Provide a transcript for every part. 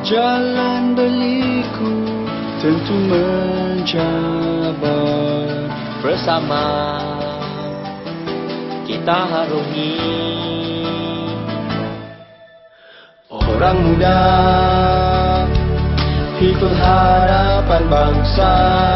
Jalan berliku tentu mencabar. Bersama kita harungi Orang muda, pikul harapan bangsa.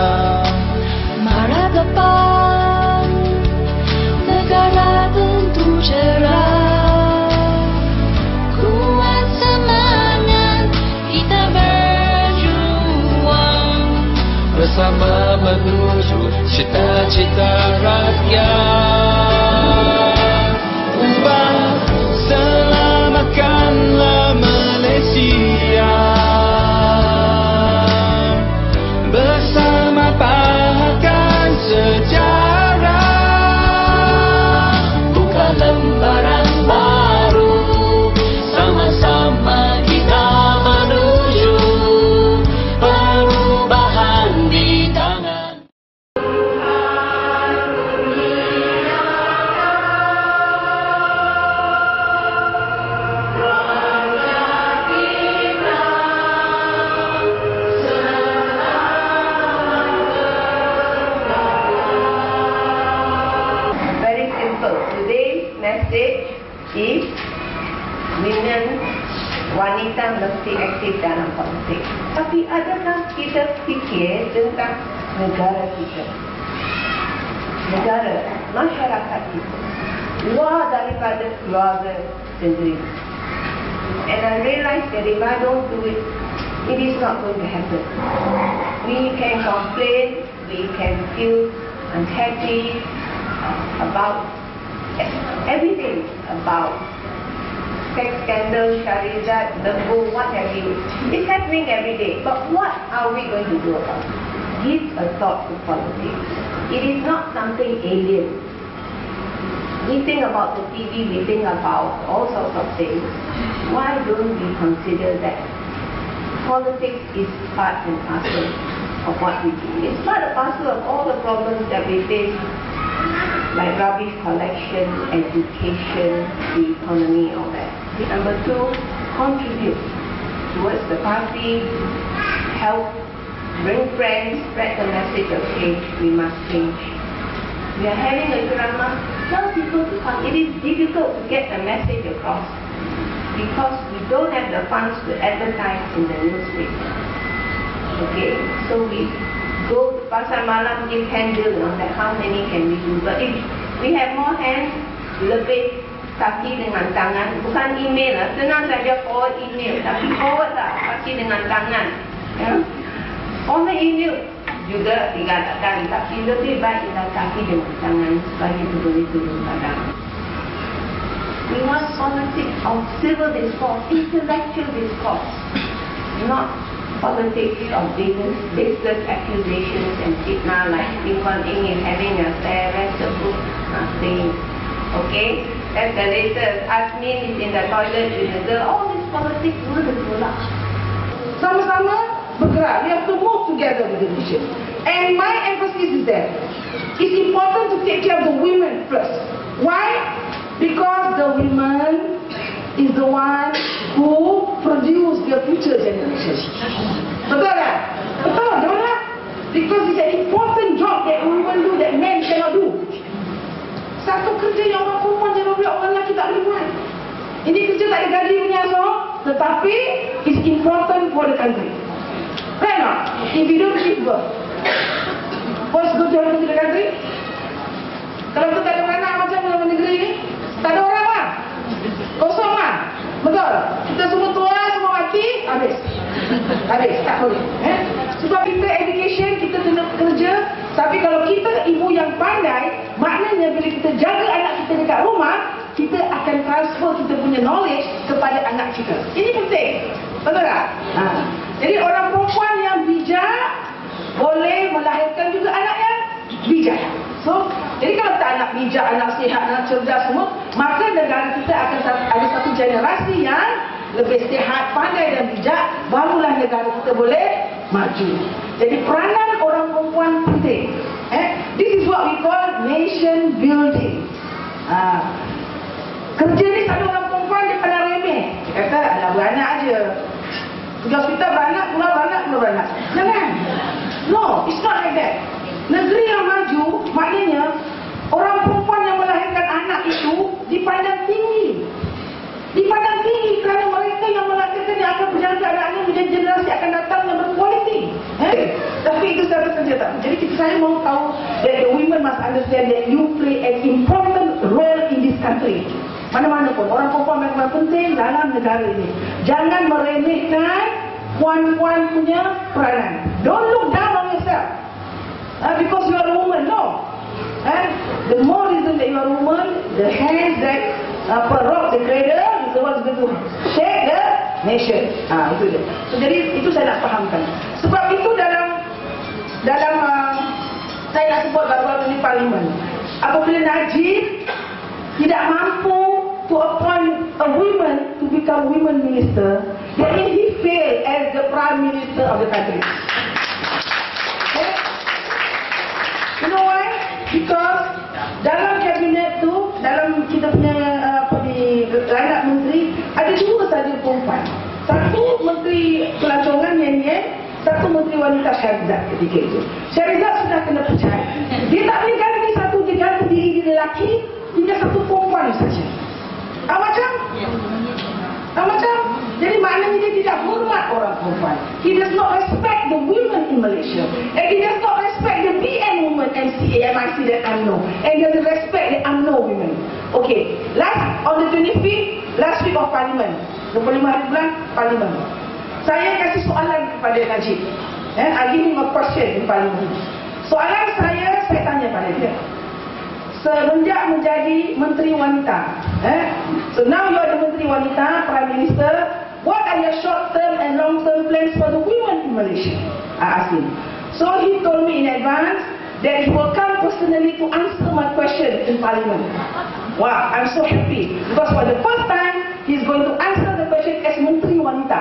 Mara depan, negara tentu cerah. Kuat semangat, kita berjuang. Bersama menuju cita-cita rakyat. Ubah, selamatkanlah Malaysia. Bersama pahatkan sejarah. buka lembaran baru. Sama-sama kita menuju perubahan di tangan. Very simple. Today's message is women, wanita mesti aktif dalam politik. Tapi adakah kita fikir tentang negara kita? Negara, masyarakat kita. Luar daripada keluarga sendiri. And I realize that if I don't do it, it is not going to happen. We can complain, we can feel unhappy about everything, about sex scandal, Sharizat, Lembu, what have you. It's happening every day. But what are we going to do about it? Give a thought to politics. It is not something alien. We think about the TV, we think about all sorts of things. Why don't we consider that politics is part and parcel of what we do? It's part and parcel of all the problems that we face, like rubbish collection, education, the economy, all that. Number two, contribute towards the party, help, bring friends, spread the message of change. We must change. We are having a drama. Tell people to come. It is difficult to get the message across because we don't have the funds to advertise in the newspaper. Okay, so we go to Pasar Malam, give handbill on that. How many can we do? But if we have more hands, lebih kaki dengan tangan, bukan email lah. Senang saja forward email, tapi forward tak kaki dengan tangan. Ya? On the email juga digalakkan, tapi lebih baik dengan kaki dengan tangan supaya itu boleh turun padang. We want politics of civil discourse, intellectual discourse, not politics of baseless accusations and fitna like Lim Kuan Yin is having an affair, rest the book, nothing. Okay? That's the latest. Asmin is in the toilet with the girl. All this politics will ditolak. Sama-sama bergerak. We have to move together with the vision. And my emphasis is that it's important to take care of the women first. Why? Because the women is the one who produce the future generation. Betul tak? Betul, betul tak? Because it's an important job that women do that men cannot do. Satu kerja yang orang perempuan jangan buat, orang lelaki tak boleh buat. Ini kerja tak ada gaji punya so, tetapi it's important for the country. Right or not? If you don't give birth, what's good to happen to the country? Kalau kita tak ada anak macam dalam negeri ni, tak ada orang lah. Kosong lah. Betul? Kita semua tua, semua mati, habis. Habis, tak boleh. Sebab kita education, kita kena kerja. Tapi kalau kita ibu yang pandai, maknanya bila kita jaga anak kita dekat rumah, kita akan transfer kita punya knowledge kepada anak kita. Ini penting. Betul tak? Jadi orang perempuan yang bijak boleh melahirkan juga anak yang bijak. So, jadi kalau tak anak bijak, anak sihat, anak cerdas semua, maka negara kita akan ada satu generasi yang lebih sihat, pandai dan bijak, barulah negara kita boleh maju. Jadi peranan orang perempuan penting. This is what we call nation building. Kerja ni tak ada orang perempuan dia pada remeh. Dia kata, alah beranak aja. Pergi hospital beranak, keluar beranak. Jangan. No, it's not like that. Negeri yang maju, maknanya orang perempuan yang melahirkan anak itu dipandang tinggi. Dipandang tinggi kerana mereka yang melahirkan yang akan berjaga anak-anak menjadi generasi akan datang yang berkualiti. Tapi itu saya saja tak. Jadi saya mau tahu that the women must understand that you play an important role in this country. Mana-mana pun orang perempuan memang penting dalam negara ini. Jangan meremehkan puan-puan punya peranan. Don't look down on yourself because you are a woman. No. The more reason that you are a woman, the hands that rock the cradle is the ones going to shake the nation. Itu dia. So, jadi itu saya nak fahamkan. Sebab itu dalam saya nak sebut baru-baru di parlimen. Apabila Najib tidak mampu to appoint a woman to become women minister, that means he failed as the prime minister of the country. Okay? You know why? Because dalam kabinet tu, dalam kita punya line-up menteri, ada dua saja perempuan. Satu menteri pelancongan Yen, satu menteri wanita Syarizat ketika itu. Syarizat sudah kena pecat. Dia tak boleh ganti satu, dia ganti diri dia lelaki, dia satu perempuan saja. Macam? Jadi maknanya dia tidak hormat orang perempuan. He does not respect the women in Malaysia. And he does not respect the BN women, MCA, MIC that UMNO. And he doesn't respect the UMNO women. Okay, on the 25th, last week of Parliament, 25 hari bulan, Parliament. Saya kasih soalan kepada Najib. I give him a question in Parliament. Soalan saya tanya pada dia. Semenjak menjadi Menteri Wanita, so now you are the Menteri Wanita, Prime Minister, what are your short-term and long-term plans for the women in Malaysia? I asked him. So he told me in advance that he will come personally to answer my question in Parliament. Wow, I'm so happy because for the first time he's going to answer the question as Menteri Wanita.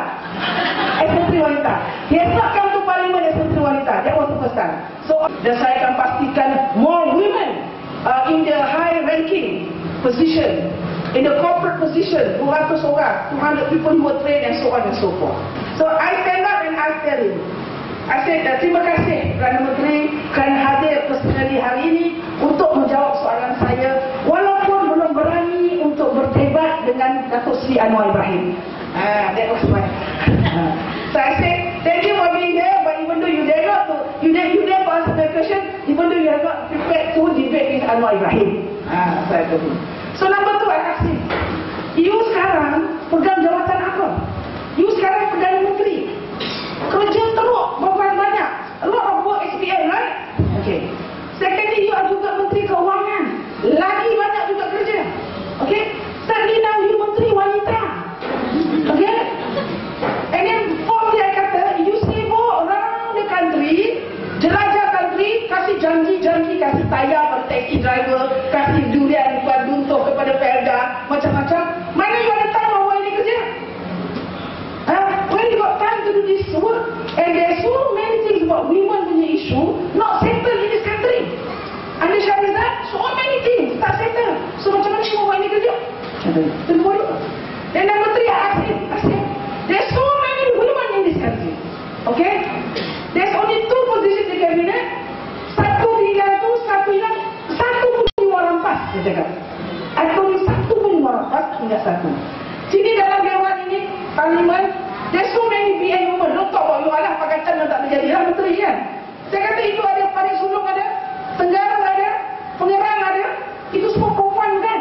As Menteri Wanita. He has not come to Parliament as Menteri Wanita. That was the first time. So saya akan pastikan more women in the high-ranking position, in the corporate position, 200 orang, 200 people who were trained and so on and so forth. So I stand up and I tell him, I said, terima kasih Perdana Menteri kerana hadir personally hari ini untuk menjawab soalan saya, walaupun belum berani untuk berdebat dengan Datuk Seri Anwar Ibrahim. That was my. So I said, thank you for being there, but even though you dare not to, you dare to answer my question, even though you are not prepared to debate with Anwar Ibrahim. So I told him. So number 2, I asked him, you sekarang pegang jawatan apa? You sekarang Perdana Menteri. Kerja teruk, beban banyak. A lot of work SPM, right? Okay. Secondly, you are juga Menteri Keuangan. Lagi banyak juga kerja. Okay. Thirdly, now you Menteri Wanita. Okay. And then fourthly, I kata, you sibuk around the country, jelajah country, kasih janji-janji, kasih tayar pada taxi driver, kasih durian buat duntuk kepada Perda, macam-macam. Mana you ada time awal ini kerja? When you got time to do this work, and there's so many things about women punya issue not settled in this country. Under Syarizat, so many things tak settled. So macam mana semua buat ini kerja? Tunggu dulu. Then number 3, I asked him, there's so many women in this country. Okay? There's only 2 positions in cabinet. Satu hilang tu, satu pun dibuat rampas, dia cakap. I told you, satu pun dibuat rampas, tidak satu. Sini dalam dewan ini, Parlimen, there's so many BN women. Don't talk about you alah, Pakatan yang tak menjadi lah menteri kan. Saya kata itu ada, Paling Sulong ada, Tenggara ada, Pengerang ada, itu semua perempuan kan.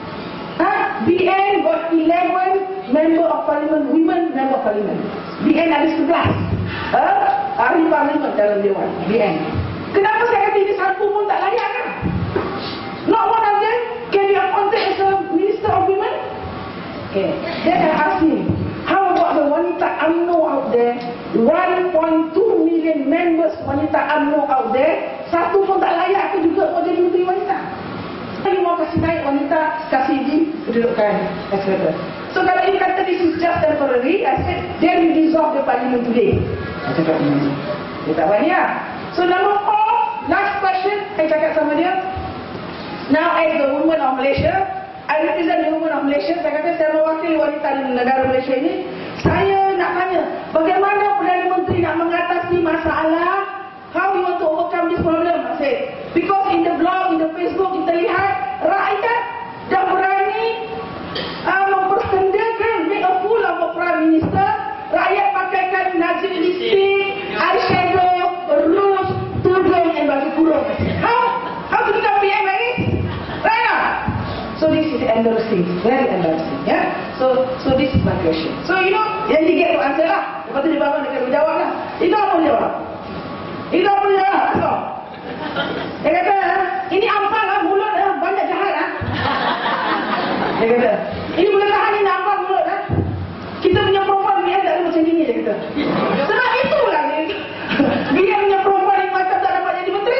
BN got 11 member of Parliament, women member of Parliament. BN ada 11 ahli Parlimen dalam dewan BN. Kenapa saya kata ini satu pun tak layak kan? Not one of them can be appointed as a Minister of Women. Okay. Then I asked him, how about the wanita UMNO out there? 1.2 million members wanita UMNO out there, satu pun tak layak ke juga mau jadi menteri wanita? Dia mau kasih naik wanita, kasih di kedudukan etc. So kalau you kata this is just temporary, I said, then we dissolve the parliament today. I cakap dia tak berani lah. So number 4, last question, saya cakap sama dia. Now as the woman of Malaysia, I represent the women of Malaysia. Saya kata saya mewakili wanita di negara Malaysia ini. Saya nak nak tanya, bagaimana Perdana Menteri nak mengatasi masalah? How you want to overcome this problem? I said, because in the blog, in the Facebook, kita lihat rakyat dah berani mempersendakan, make a fool of a Prime Minister. Rakyat pakaikan najib lipstick, eyeshadow, rouge, tudung dan baju kurung. How to become PM like this? Right? So this is embarrassing, very embarrassing. Yeah. So this is my question. So you know, yang dia get to answer lah. Lepas tu dia bangun dia kena jawab lah. Itu apa dia jawab? Itu apa dia jawab? So, dia kata, ini ampang lah mulut lah, banyak jahat lah. Dia kata, ini boleh tahan ini ampang mulut lah. Kita punya perempuan biar tak ada macam ni, dia kata. Sebab itulah dia. Biar punya perempuan yang macam tak dapat jadi menteri.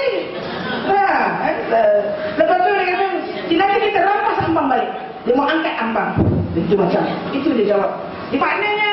Lepas tu dia kata, nanti kita rampas ampang balik. Dia mau angkat ampang. Itu macam, itu dia jawab. Maknanya,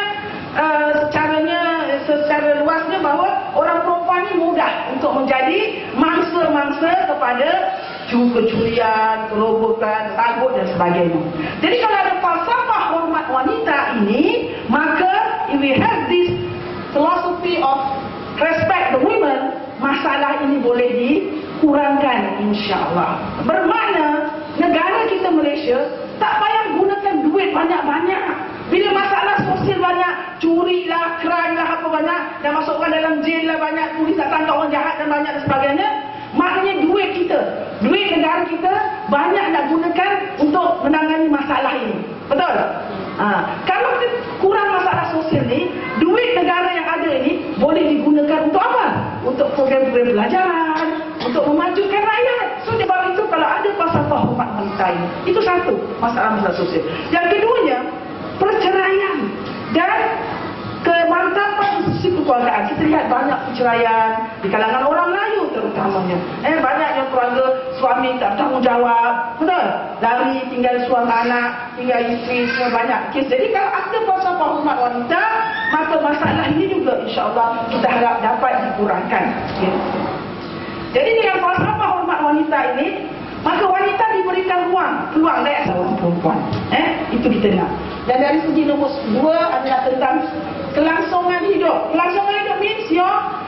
secara luasnya bahawa orang perempuan ni mudah untuk menjadi mangsa-mangsa kepada kecurian, kerobokan, tagut dan sebagainya. Jadi kalau ada falsafah hormat wanita ini, maka if we have this philosophy of respect the women, masalah ini boleh dikurangkan insya-Allah. Bermakna negara kita Malaysia tak payah gunakan duit banyak-banyak. Bila masalah sosial banyak, curi lah, crime lah, apa banyak, dan masukkan dalam jail lah banyak, polis tak tangkap orang jahat dan banyak dan sebagainya. Maknanya duit kita, duit negara kita banyak nak gunakan untuk menangani masalah ini. Betul? Kalau kita kurang masalah sosial ni, duit negara yang ada ini boleh digunakan untuk apa? Untuk program-program pelajaran, untuk memajukan rakyat. So sebab itu kalau ada falsafah hormat wanita ini, itu satu masalah-masalah sosial. Yang keduanya, perceraian dan kemantapan sisi kekeluargaan. Kita lihat banyak perceraian di kalangan orang Melayu terutamanya. Banyaknya keluarga suami tak bertanggungjawab, betul? Lari tinggal suami anak, tinggal isteri, semua banyak kes. Jadi kalau ada falsafah hormat wanita, maka masalah ini juga insya-Allah kita harap dapat dikurangkan. Jadi dengan falsafah hormat wanita ini, maka wanita diberikan peluang dari seorang perempuan. Itu kita nak. Dan dari segi nombor 2 adalah tentang kelangsungan hidup. Kelangsungan hidup means your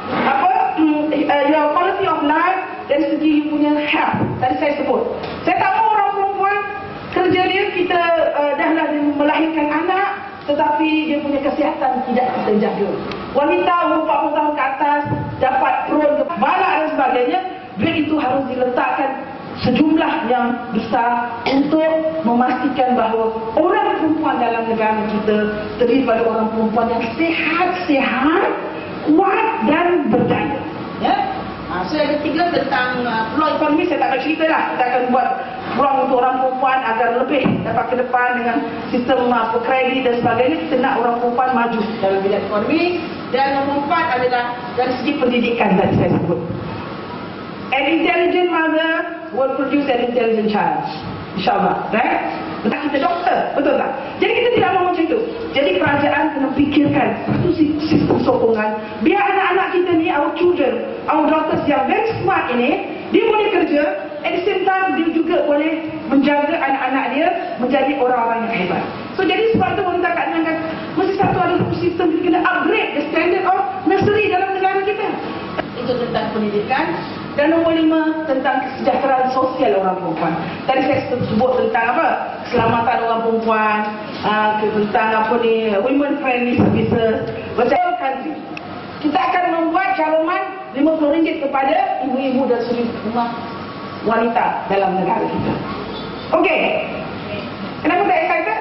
quality of life dari segi you punya health. Tadi saya sebut. Saya tak mahu orang perempuan kerja dia, kita dahlah melahirkan anak, tetapi dia punya kesihatan tidak kita jaga. Wanita umur 40 tahun ke atas dapat prone balak dan sebagainya, duit itu harus diletakkan sejumlah yang besar untuk memastikan bahawa orang perempuan dalam negara kita terdiri pada orang perempuan yang sihat, kuat dan berdaya. So yang ketiga tentang peluang ekonomi, saya tak akan cerita lah. Kita akan buat peluang untuk orang perempuan agar lebih dapat ke depan dengan sistem kredit dan sebagainya. Kita nak orang perempuan maju dalam bidang ekonomi. Dan nombor 4 adalah dari segi pendidikan tadi saya sebut. An intelligent mother will produce an intelligent child. InsyaAllah, right? Entah kita doktor, betul tak? Jadi kita tidak mahu macam itu. Jadi kerajaan kena fikirkan satu sistem sokongan. Biar anak-anak kita ni, our children, our daughters yang very smart ini, dia boleh kerja, at the same time dia juga boleh menjaga anak-anak dia menjadi orang-orang yang hebat. So jadi sebab itu kita katakan mesti satu ada sistem kita kena upgrade the standard of nursery dalam negara kita. Itu tentang pendidikan. Dan nombor 5 tentang kesejahteraan sosial orang perempuan. Tadi saya sebut tentang apa? Keselamatan orang perempuan, tentang apa ni, women friendly services. Macam country. Kita akan membuat cawangan RM50 kepada ibu-ibu dan suri rumah wanita dalam negara kita. Okey. Kenapa tak excited?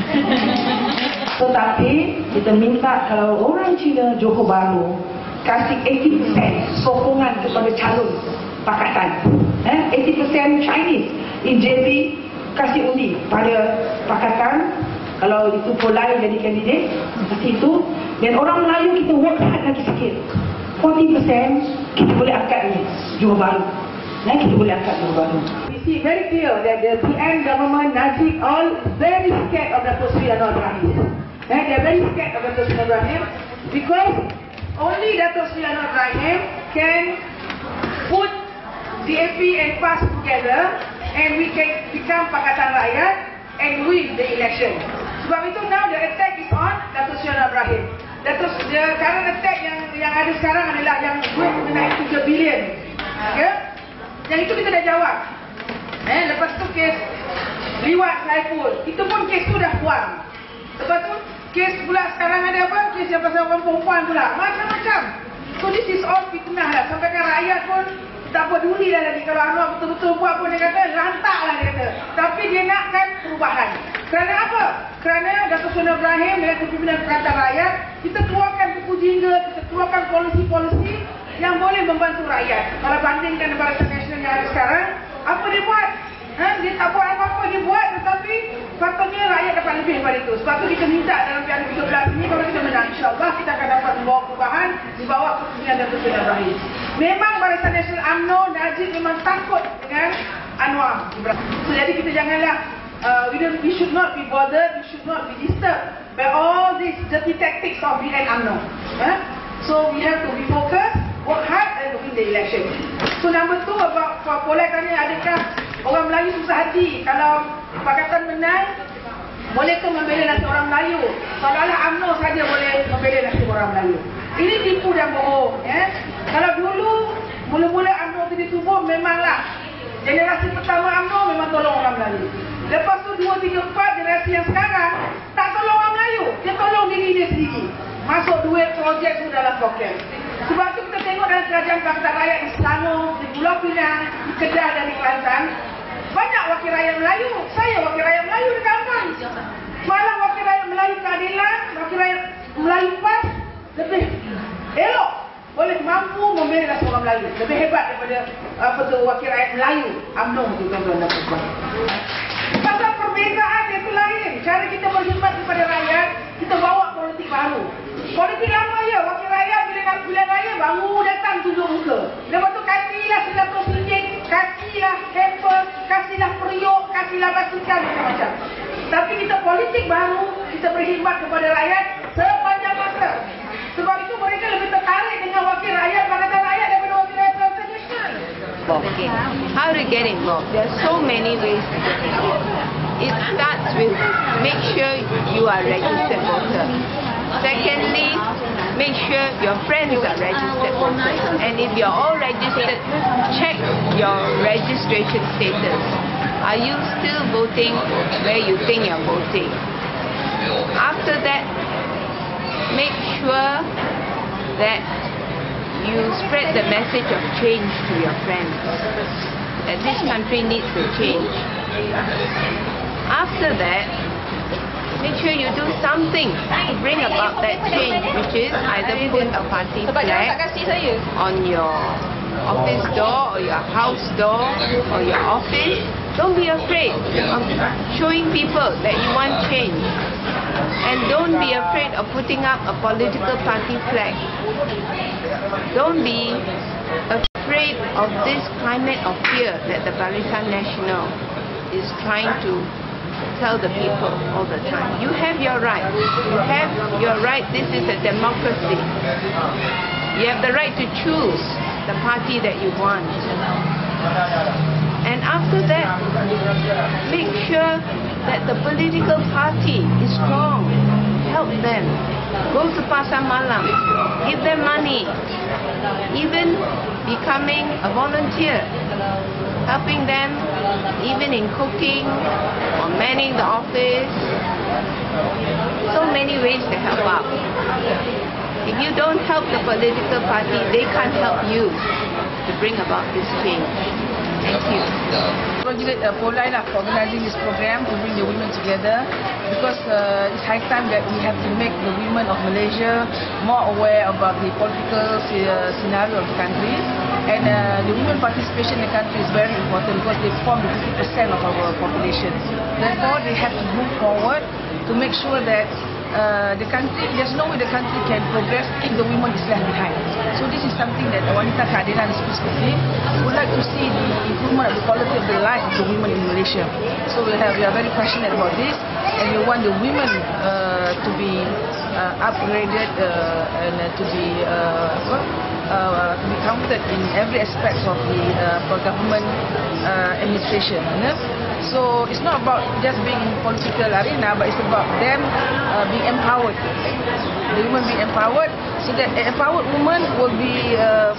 Tetapi kita minta kalau orang Cina Johor Bahru kasih 80% sokongan kepada calon pakatan. 80% Chinese in JP kasih undi pada pakatan. Kalau itu Polai jadi kandidat, kasih itu. Dan orang Melayu kita work hard lagi sikit. 40% kita boleh angkat ni Johor Bahru. Kita boleh angkat Johor Bahru. We see very clear that the PM government Najib all very scared of Dato' Sri Anwar Ibrahim. They are very scared of Dato' Sri Anwar Ibrahim because only Dato' Sri Anwar Ibrahim can put DAP and PAS together and we can become Pakatan Rakyat and win the election. Sebab itu now the attack is on Dato' Sri Anwar Ibrahim. dia current attack yang ada sekarang adalah yang duit mengenai 3 bilion. Ya? Yang itu kita dah jawab. Lepas tu kes liwat Saiful, itu pun kes tu dah buang. Lepas tu kes pula sekarang ada apa? Kes yang pasal orang perempuan pula. Macam-macam. So this is all fitnah lah. Sampai kan rakyat pun tak peduli dah lagi. Kalau Anwar betul-betul buat pun dia kata lantak lah dia kata. Tapi dia nakkan perubahan. Kerana apa? Kerana Dato' Seri Ibrahim dengan kepimpinan Perangkat Rakyat, kita keluarkan buku jingga, kita keluarkan polisi-polisi yang boleh membantu rakyat. Kalau bandingkan Barisan Nasional yang ada sekarang, apa dia buat? Dia tak buat apa-apa, dia buat, tetapi patutnya rakyat dapat lebih daripada itu. Sebab tu kita minta dalam Piala 13 ini, kalau kita menang, insyaAllah kita akan dapat membawa perubahan di bawah kepimpinan Dato' Seri Ibrahim. Memang Barisan Nasional UMNO, Najib memang takut dengan Anwar Ibrahim. So, jadi kita janganlah, we should not be bothered, we should not be disturbed by all these dirty tactics of BN UMNO. So we have to be focused, work hard and win the election. So number 2 about Polai tanya, adakah orang Melayu susah hati kalau Pakatan menang, bolehkah membela nasib orang Melayu? Seolah-olah UMNO saja boleh membela nasib orang Melayu. Ini tipu dan bohong. Kalau dulu mula-mula UMNO itu ditubuh, memanglah generasi pertama UMNO memang tolong orang Melayu. Lepas tu 2, 3, 4 generasi yang sekarang tak tolong orang Melayu, dia tolong diri dia sendiri. Masuk duit projek tu dalam poket. Sebab tu kita tengok dalam kerajaan Pakatan Rakyat di Selangor, di Pulau Pinang, di Kedah dan di Kelantan, banyak wakil rakyat Melayu. Saya wakil rakyat Melayu di kampung. Malah wakil rakyat Melayu keadilan, wakil rakyat Melayu PAS lebih elok, boleh mampu membela seorang Melayu. Lebih hebat daripada wakil rakyat Melayu UMNO tu, tuan-tuan dan puan-puan. Pasal perbezaan itu lain. Cara kita berkhidmat kepada rakyat, kita bawa politik baru. Politik lama ya, wakil rakyat bila raya baru datang tunjuk muka. Lepas tu kasihlah RM100, kasihlah hamper, kasihlah periuk, kasihlah basikal, macam-macam. Tapi kita politik baru, kita berkhidmat kepada rakyat sepanjang masa. Sebab itu mereka lebih tertarik dengan wakil rakyat Pakatan Rakyat daripada wakil rakyat Perangkat Nasional. Okay. How to get involved? There are so many ways to get involved. It starts with make sure you are registered voter. Secondly, make sure your friends are registered voters. And if you're all registered, check your registration status. Are you still voting where you think you're voting? After that, make sure that you spread the message of change to your friends, that this country needs to change. After that, make sure you do something to bring about that change, which is either put a party flag on your office door or your house door or your office. Don't be afraid of showing people that you want change. And don't be afraid of putting up a political party flag. Don't be afraid of this climate of fear that the Barisan Nasional is trying to tell the people all the time. You have your right. You have your right. This is a democracy. You have the right to choose the party that you want. And after that, make sure that the political party is strong. Help them. Go to Pasar Malam. Give them money. Even becoming a volunteer. Helping them even in cooking or manning the office. So many ways to help out. If you don't help the political party, they can't help you to bring about this change. Thank you. Congratulate Polai for organizing this program to bring the women together, because it's high time that we have to make the women of Malaysia more aware about the political scenario of the country. And the women participation in the country is very important because they form the 50% of our population. Therefore, they have to move forward to make sure that the country, there's no way the country can progress if the women is left behind. So this is something that Wanita Keadilan specifically would like to see the improvement of the quality of the life of the women in Malaysia. So we are very passionate about this, and we want the women to be upgraded and to be counted in every aspect of the government administration. So it's not about just being in political arena, but it's about them being empowered. The women being empowered, so that an empowered woman will be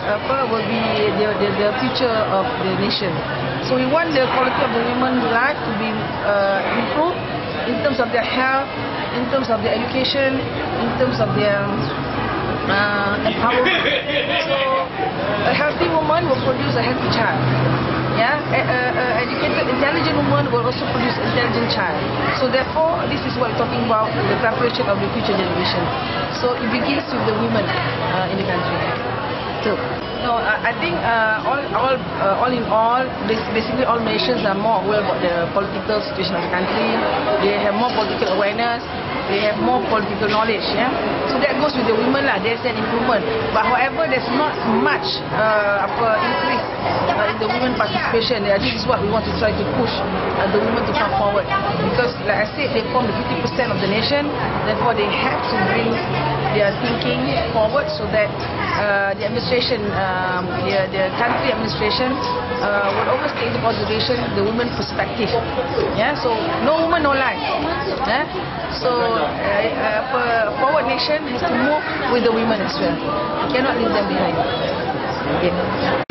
the future of the nation. So we want the quality of the women's life to be improved in terms of their health, in terms of their education, in terms of their empowerment. So a healthy woman will produce a healthy child. Yeah, educated, intelligent woman will also produce an intelligent child. So therefore, this is what we're talking about, the preparation of the future generation. So it begins with the women in the country. So, no, I think all in all, basically all nations are more aware about the political situation of the country. They have more political awareness. They have more political knowledge. Yeah, so that goes with the women lah. There's an improvement. But however, there's not much increase in the women participation. This is what we want to try to push the women to come forward, because, like I said, they form the 50% of the nation. Therefore, they have to bring their thinking forward so that the administration, the country administration, would always take into consideration the women perspective. Yeah, so no woman, no life. Yeah? So a forward nation has to move with the women as well. We cannot leave them behind. Okay.